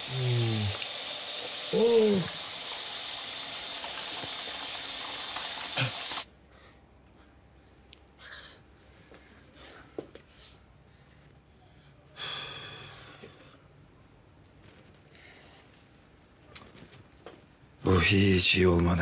Oh. Bu hiç iyi olmadı.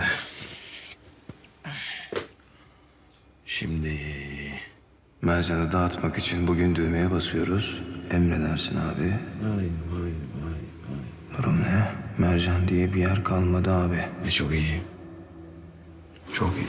Şimdi Mercan'ı dağıtmak için bugün düğmeye basıyoruz. Emredersin abi. Vay. Durum ne? Mercan diye bir yer kalmadı abi. Çok iyi. Çok iyi.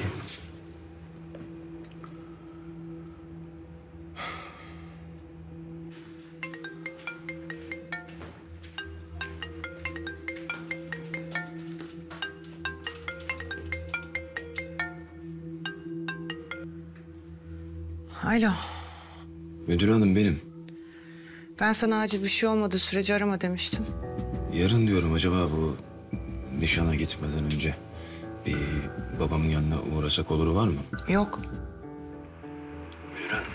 Alo. Müdür hanım benim. Ben sana acil bir şey olmadığı sürece arama demiştim. Yarın diyorum acaba bu nişana gitmeden önce bir babamın yanına uğrasak olur var mı? Yok. Müdür hanım.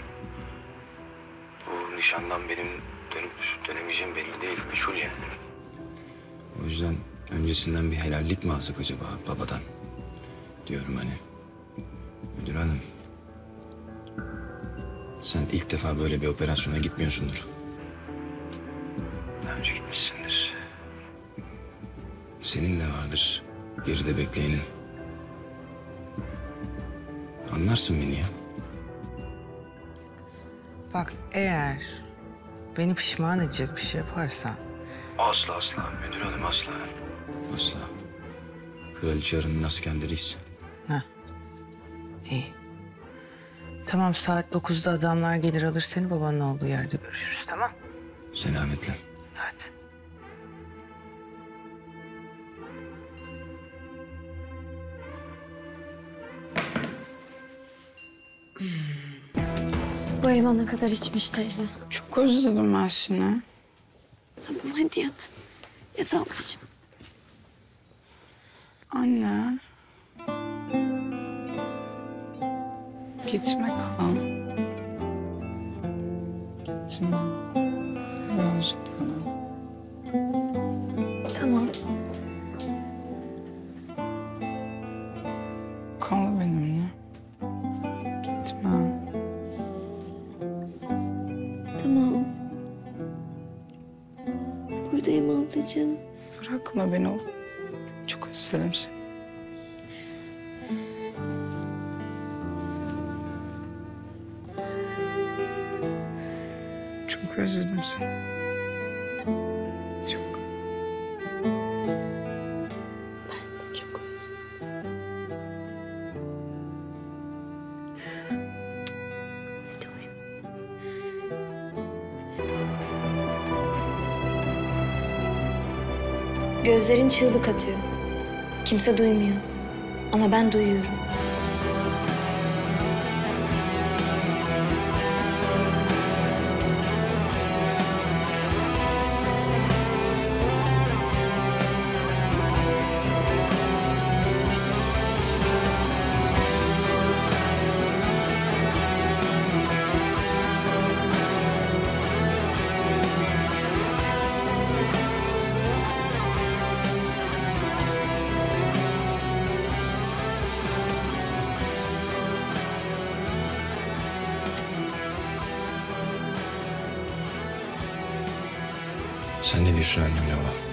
Bu nişandan benim dönüp dönemeyeceğim belli değil. Meçhul yani. O yüzden öncesinden bir helallik mi alsak acaba babadan? Diyorum hani. Müdür hanım. Sen ilk defa böyle bir operasyona gitmiyorsundur. Daha önce gitmişsindir. Senin de vardır geride bekleyenin. Anlarsın beni ya. Bak eğer beni pişman edecek bir şey yaparsan... Asla müdür hanım asla. Asla. Kraliçe Arı'nın askerleriyiz. Heh. İyi. Tamam saat 9'da adamlar gelir alır seni babanın olduğu yerde görüşürüz tamam. Selametle. Hadi. Bayılana kadar içmiş teyze. Çok özledim ben seni. Tamam hadi yat. Yat ablacığım. Anne. Gitme Kaan. Gitme. Birazcık daha. Tamam. Kal benimle. Gitme. Tamam. Buradayım ablacığım. Bırakma beni. Çok özledim seni. Çok özledim seni. Çok. Ben de çok özledim. Hadi uyu. Gözlerin çığlık atıyor. Kimse duymuyor. Ama ben duyuyorum. Sen ne diyorsun annemle oğlum?